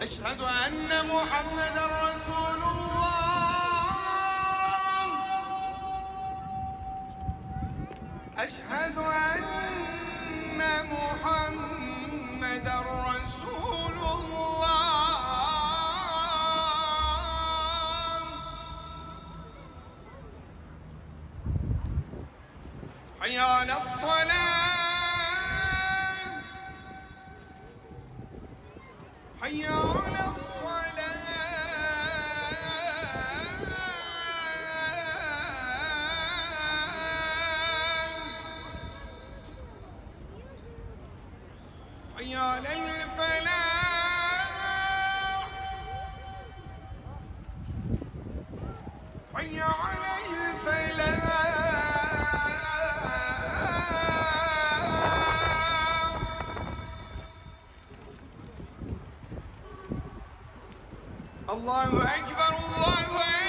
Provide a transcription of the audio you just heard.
أشهد أن محمدا رسول الله. أشهد أن محمدا رسول الله. حي على الصلاة. حي على الصلاة. حي على الفلاح. حي على الفلاح. الله أكبر الله أكبر.